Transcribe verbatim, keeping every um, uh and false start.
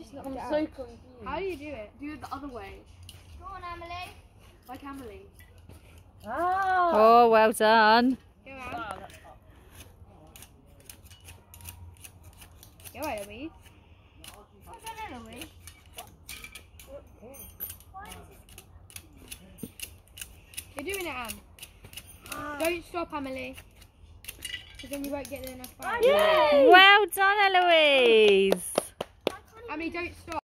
I'm so confused. How do you do it? Do it the other way. Go on, Emily. Like Emily. Ah. Oh, well done. Go on. Go on, Eloise. Well done, Eloise. You're doing it, Em. Don't stop, Emily. Because then you won't get enough fire. Well done, Eloise. Emily, don't stop.